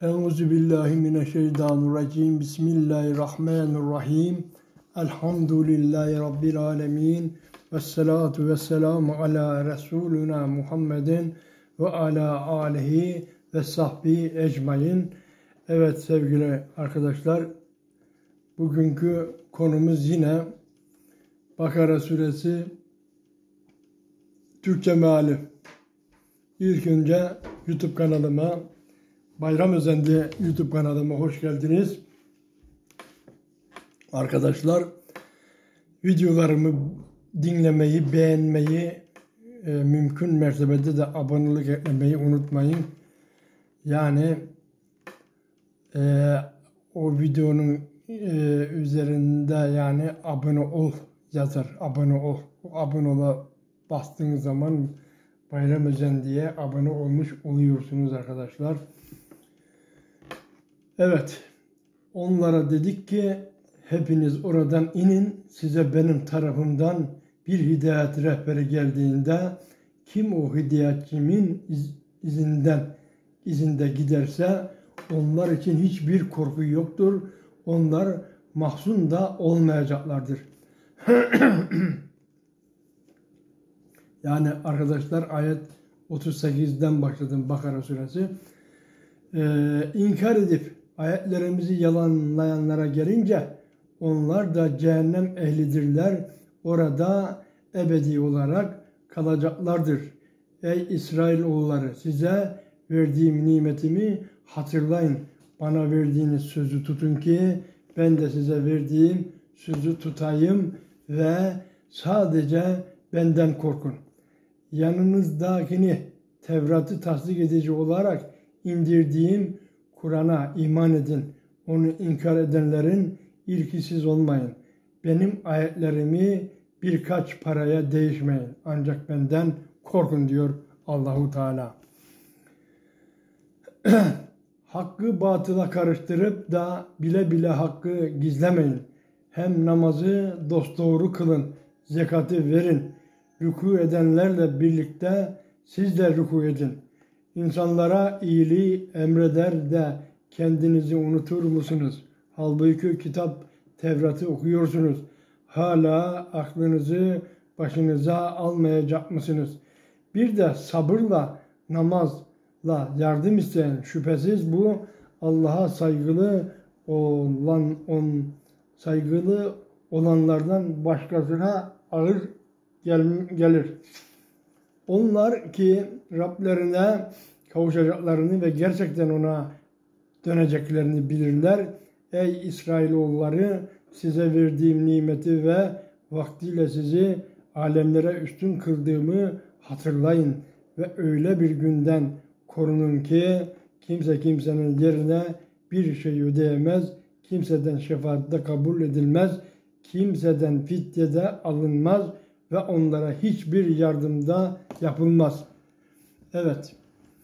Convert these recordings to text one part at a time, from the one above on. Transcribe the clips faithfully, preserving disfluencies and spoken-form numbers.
Euzubillahimineşşeytanirracim. Bismillahirrahmanirrahim. Elhamdülillahi Rabbil alemin. Vessalatu vesselamu ala Resuluna Muhammedin ve ala alihi ve sahbihi ecmain. Evet sevgili arkadaşlar, bugünkü konumuz yine Bakara suresi Türkçe meali. İlk önce YouTube kanalıma, Bayram Özendi YouTube kanalıma hoş geldiniz. Arkadaşlar, videolarımı dinlemeyi, beğenmeyi, e, mümkün mertebede de abonelik eklemeyi unutmayın. Yani e, o videonun e, üzerinde yani abone ol yazar. Abone ol. O abone ola bastığınız zaman Bayram Özendi'ye abone olmuş oluyorsunuz arkadaşlar. Evet, onlara dedik ki hepiniz oradan inin, size benim tarafımdan bir hidayet rehberi geldiğinde kim o hidayetçimin iz, izinden izinde giderse onlar için hiçbir korku yoktur. Onlar mahzun da olmayacaklardır. Yani arkadaşlar ayet otuz sekizden başladım Bakara suresi. Ee, inkar edip ayetlerimizi yalanlayanlara gelince onlar da cehennem ehlidirler. Orada ebedi olarak kalacaklardır. Ey İsrailoğulları, size verdiğim nimetimi hatırlayın. Bana verdiğiniz sözü tutun ki ben de size verdiğim sözü tutayım ve sadece benden korkun. Yanınızdakini Tevrat'ı tasdik edici olarak indirdiğim Kur'an'a iman edin. Onu inkar edenlerin ilki siz olmayın. Benim ayetlerimi birkaç paraya değişmeyin. Ancak benden korkun diyor Allahu Teala. Hakkı batıla karıştırıp da bile bile hakkı gizlemeyin. Hem namazı dosdoğru kılın. Zekatı verin. Rükû edenlerle birlikte siz de rükû edin. İnsanlara iyiliği emreder de kendinizi unutur musunuz? Halbuki kitap Tevrat'ı okuyorsunuz. Hala aklınızı başınıza almayacak mısınız? Bir de sabırla, namazla yardım isteyin. Şüphesiz bu Allah'a saygılı olan on saygılı olanlardan başkasına ağır gel, gelir. Onlar ki Rablerine kavuşacaklarını ve gerçekten ona döneceklerini bilirler. Ey İsrailoğulları, size verdiğim nimeti ve vaktiyle sizi alemlere üstün kıldığımı hatırlayın ve öyle bir günden korunun ki kimse kimsenin yerine bir şey ödeyemez, kimseden şefaatte kabul edilmez, kimseden fidyede alınmaz ve onlara hiçbir yardımda yapılmaz. Evet.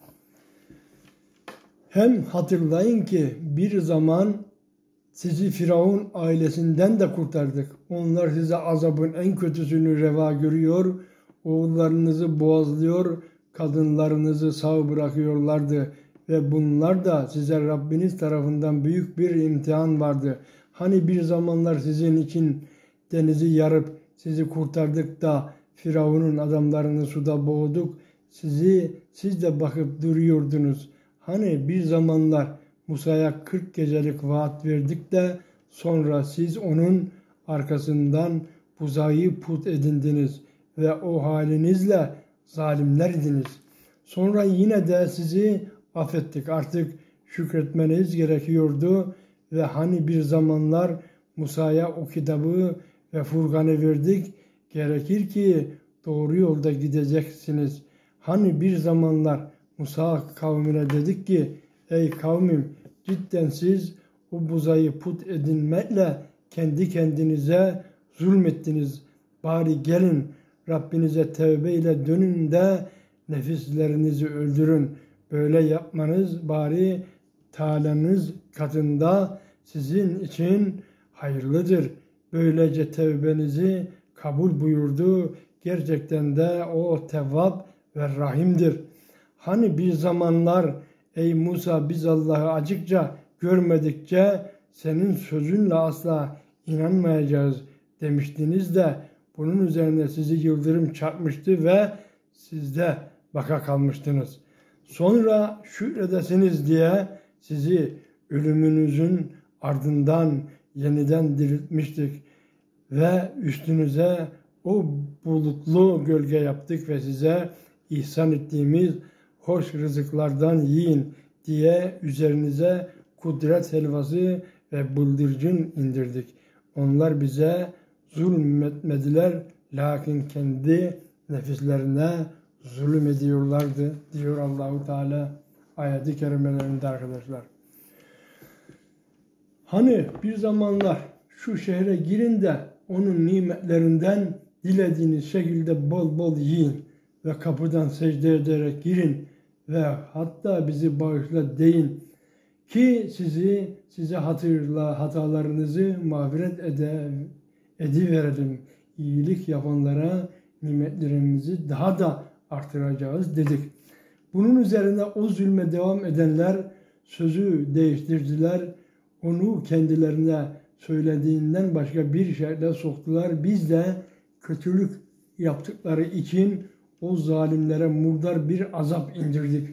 Hem hatırlayın ki bir zaman sizi Firavun ailesinden de kurtardık. Onlar size azabın en kötüsünü reva görüyor, oğullarınızı boğazlıyor, kadınlarınızı sağ bırakıyorlardı. Ve bunlar da size Rabbiniz tarafından büyük bir imtihan vardı. Hani bir zamanlar sizin için denizi yarıp sizi kurtardık da Firavun'un adamlarını suda boğduk. Sizi siz de bakıp duruyordunuz. Hani bir zamanlar Musa'ya kırk gecelik vaat verdik de sonra siz onun arkasından buzayı put edindiniz ve o halinizle zalimler idiniz. Sonra yine de sizi affettik. Artık şükretmeniz gerekiyordu ve hani bir zamanlar Musa'ya o kitabı ve Furkan'ı verdik. Gerekir ki doğru yolda gideceksiniz. Hani bir zamanlar Musa kavmine dedik ki ey kavmim, cidden siz o buzayı put edinmekle kendi kendinize zulmettiniz. Bari gelin Rabbinize tevbe ile dönün de nefislerinizi öldürün. Böyle yapmanız bari Teala'nız katında sizin için hayırlıdır. Böylece tevbenizi kabul buyurdu. Gerçekten de o Tevvab ve Rahim'dir. Hani bir zamanlar ey Musa biz Allah'ı açıkça görmedikçe senin sözünle asla inanmayacağız demiştiniz de bunun üzerine sizi yıldırım çarpmıştı ve siz de baka kalmıştınız. Sonra şükredesiniz diye sizi ölümünüzün ardından yeniden diriltmiştik ve üstünüze o bulutlu gölge yaptık ve size ihsan ettiğimiz hoş rızıklardan yiyin diye üzerinize kudret helvası ve bıldırcın indirdik. Onlar bize zulmetmediler lakin kendi nefislerine zulüm ediyorlardı diyor Allahu Teala ayet-i kerimelerinde arkadaşlar. Hani bir zamanlar şu şehre girin de onun nimetlerinden dilediğiniz şekilde bol bol yiyin ve kapıdan secde ederek girin ve hatta bizi bağışla deyin ki sizi size hatırla hatalarınızı mağfiret ede, ediverelim. İyilik yapanlara nimetlerimizi daha da artıracağız dedik. Bunun üzerine o zulme devam edenler sözü değiştirdiler. Onu kendilerine söylediğinden başka bir şeyle soktular. Biz de kötülük yaptıkları için o zalimlere murdar bir azap indirdik.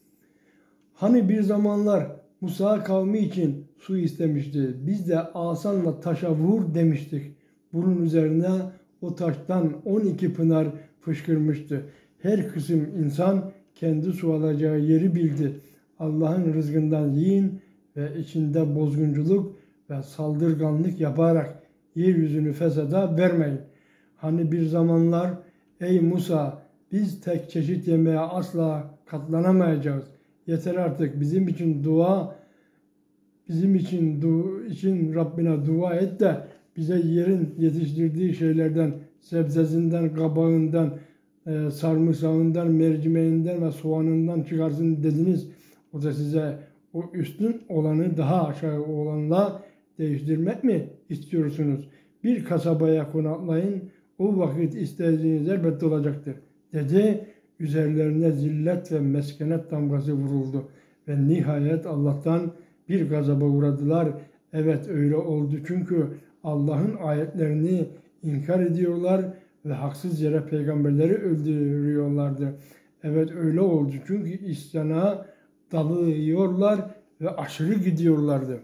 Hani bir zamanlar Musa kavmi için su istemişti. Biz de asanla taşa vur demiştik. Bunun üzerine o taştan on iki pınar fışkırmıştı. Her kısım insan kendi su alacağı yeri bildi. Allah'ın rızkından yiyin ve içinde bozgunculuk ve saldırganlık yaparak yeryüzünü fesada vermeyin. Hani bir zamanlar ey Musa biz tek çeşit yemeğe asla katlanamayacağız. Yeter artık bizim için dua bizim için du için Rabbine dua et de bize yerin yetiştirdiği şeylerden, sebzesinden, kabağından, e, sarımsağından, mercimeğinden ve soğanından çıkarsın dediniz. O da size o üstün olanı daha aşağı olanla değiştirmek mi istiyorsunuz? Bir kasabaya konaklayın, o vakit istediğiniz elbette olacaktır dedi. Üzerlerine zillet ve meskenet damgası vuruldu ve nihayet Allah'tan bir gazaba uğradılar. Evet öyle oldu çünkü Allah'ın ayetlerini inkar ediyorlar ve haksız yere peygamberleri öldürüyorlardı. Evet öyle oldu çünkü isyana dalıyorlar ve aşırı gidiyorlardı.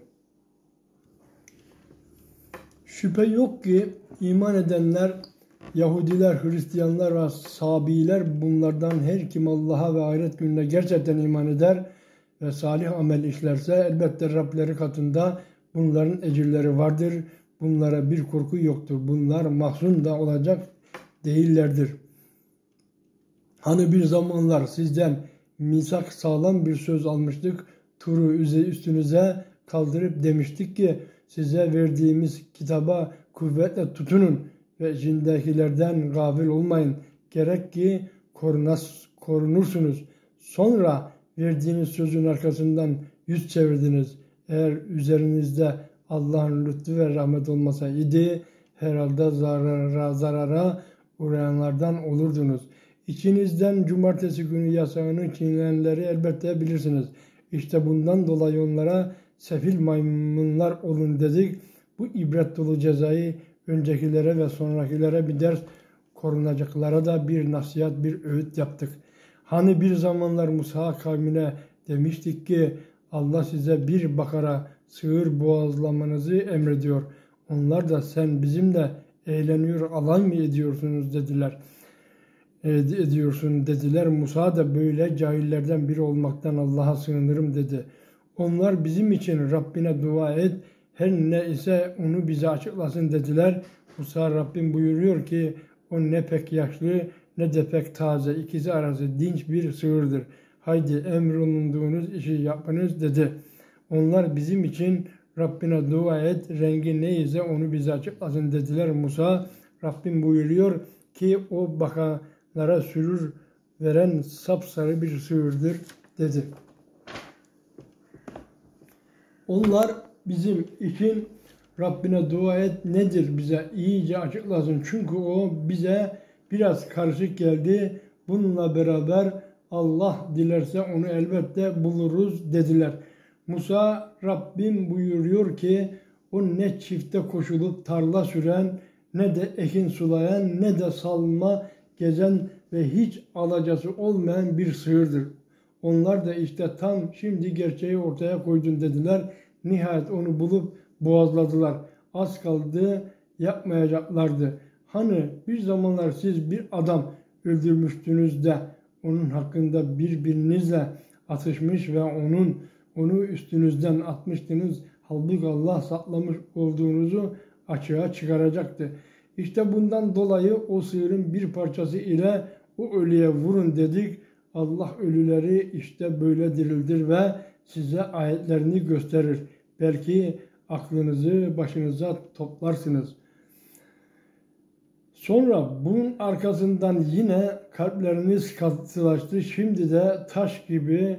Şüphe yok ki iman edenler, Yahudiler, Hristiyanlar ve Sabiler bunlardan her kim Allah'a ve ahiret gününe gerçekten iman eder ve salih amel işlerse elbette Rableri katında bunların ecirleri vardır. Bunlara bir korku yoktur. Bunlar mahzun da olacak değillerdir. Hani bir zamanlar sizden misak sağlam bir söz almıştık. Turu üstünüze kaldırıp demiştik ki size verdiğimiz kitaba kuvvetle tutunun ve içindekilerden gafil olmayın. Gerek ki korunas, korunursunuz. Sonra verdiğiniz sözün arkasından yüz çevirdiniz. Eğer üzerinizde Allah'ın lütfu ve rahmet olmasa idi, herhalde zarara, zarara uğrayanlardan olurdunuz. İçinizden cumartesi günü yasağını çiğneyenleri elbette bilirsiniz. İşte bundan dolayı onlara sefil maymunlar olun dedik. Bu ibret dolu cezayı öncekilere ve sonrakilere bir ders, korunacaklara da bir nasihat, bir öğüt yaptık. Hani bir zamanlar Musa kavmine demiştik ki Allah size bir bakara sığır boğazlamanızı emrediyor. Onlar da sen bizimle eğleniyor, alay mı ediyorsunuz dediler. ediyorsun dediler. Musa da böyle cahillerden biri olmaktan Allah'a sığınırım dedi. Onlar bizim için Rabbine dua et, her ne ise onu bize açıklasın dediler. Musa Rabbim buyuruyor ki o ne pek yaşlı ne de pek taze, ikisi arası dinç bir sığırdır. Haydi emrolunduğunuz işi yapınız dedi. Onlar bizim için Rabbine dua et, rengi neyse onu bize açıklasın dediler. Musa Rabbim buyuruyor ki o bakanlara sürür veren sapsarı bir sığırdır dedi. Onlar bizim için Rabbine dua et nedir bize iyice açıklasın. Çünkü o bize biraz karışık geldi. Bununla beraber Allah dilerse onu elbette buluruz dediler. Musa, Rabbim buyuruyor ki o ne çifte koşulup tarla süren, ne de ekin sulayan, ne de salma gezen ve hiç alacası olmayan bir sığırdır. Onlar da işte tam şimdi gerçeği ortaya koydun dediler. Nihayet onu bulup boğazladılar. Az kaldı yapmayacaklardı. Hani bir zamanlar siz bir adam öldürmüştünüz de onun hakkında birbirinizle atışmış ve onun onu üstünüzden atmıştınız. Halbuki Allah saklamış olduğunuzu açığa çıkaracaktı. İşte bundan dolayı o sığırın bir parçası ile o ölüye vurun dedik. Allah ölüleri işte böyle dirildir ve size ayetlerini gösterir. Belki aklınızı başınıza toplarsınız. Sonra bunun arkasından yine kalpleriniz katılaştı. Şimdi de taş gibi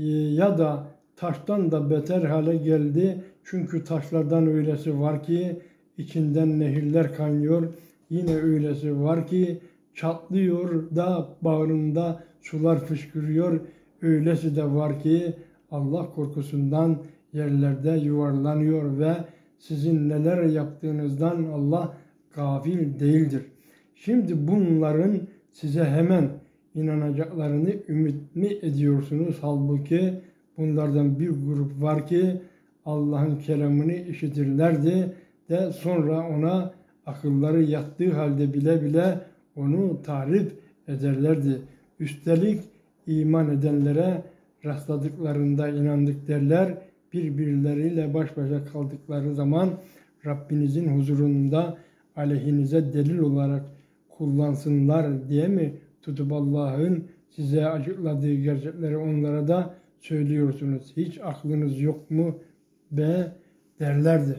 ya da taştan da beter hale geldi. Çünkü taşlardan öylesi var ki içinden nehirler kaynıyor. Yine öylesi var ki çatlıyor da bağrında sular fışkırıyor. Öylesi de var ki Allah korkusundan yerlerde yuvarlanıyor ve sizin neler yaptığınızdan Allah gafil değildir. Şimdi bunların size hemen inanacaklarını ümit mi ediyorsunuz? Halbuki bunlardan bir grup var ki Allah'ın kelamını işitirlerdi de sonra ona akılları yattığı halde bile bile onu tarif ederlerdi. Üstelik iman edenlere rastladıklarında inandık derler. Birbirleriyle baş başa kaldıkları zaman Rabbinizin huzurunda aleyhinize delil olarak kullansınlar diye mi tutup Allah'ın size açıkladığı gerçekleri onlara da söylüyorsunuz? Hiç aklınız yok mu be derlerdi.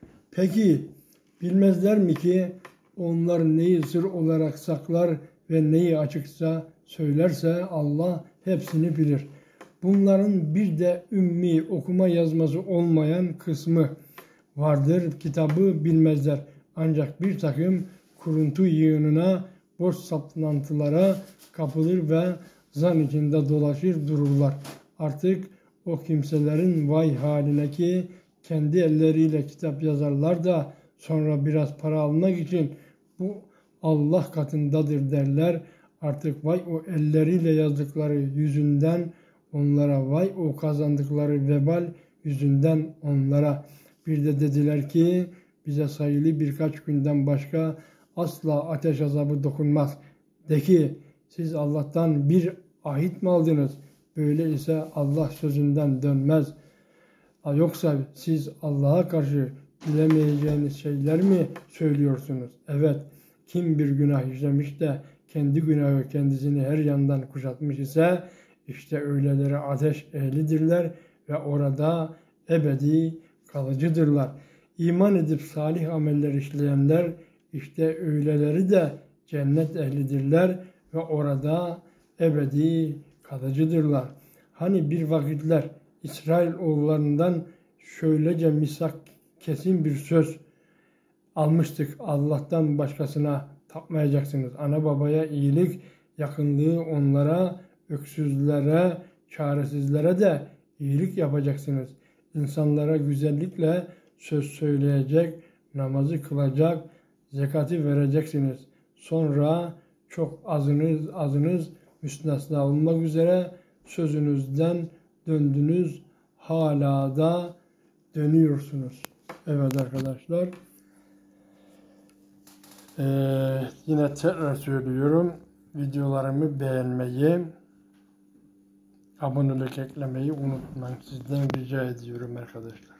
Peki bilmezler mi ki onlar neyi sır olarak saklar ve neyi açıkça söylerse Allah hepsini bilir. Bunların bir de ümmi okuma yazması olmayan kısmı vardır. Kitabı bilmezler. Ancak bir takım kuruntu yığınına, boş saplantılara kapılır ve zan içinde dolaşır dururlar. Artık o kimselerin vay haline ki kendi elleriyle kitap yazarlar da sonra biraz para almak için bu Allah katındadır derler. Artık vay o elleriyle yazdıkları yüzünden onlara, vay o kazandıkları vebal yüzünden onlara. Bir de dediler ki bize sayılı birkaç günden başka asla ateş azabı dokunmaz. De ki siz Allah'tan bir ahit mi aldınız? Böyle ise Allah sözünden dönmez. Yoksa siz Allah'a karşı bilemeyeceğiniz şeyler mi söylüyorsunuz? Evet, kim bir günah işlemiş de kendi günahı kendisini her yandan kuşatmış ise işte öyleleri ateş ehlidirler ve orada ebedi kalıcıdırlar. İman edip salih ameller işleyenler işte öyleleri de cennet ehlidirler ve orada ebedi kalıcıdırlar. Hani bir vakitler İsrail oğullarından şöylece misak kesin bir söz almıştık. Allah'tan başkasına tapmayacaksınız. Ana babaya iyilik, yakınlığı onlara, öksüzlere, çaresizlere de iyilik yapacaksınız. İnsanlara güzellikle söz söyleyecek, namazı kılacak, zekatı vereceksiniz. Sonra çok azınız azınız müstesna olmak üzere sözünüzden döndünüz, hala da dönüyorsunuz. Evet arkadaşlar. Ee, yine tekrar söylüyorum. Videolarımı beğenmeyi, abonelik eklemeyi unutmayın. Sizden rica ediyorum arkadaşlar.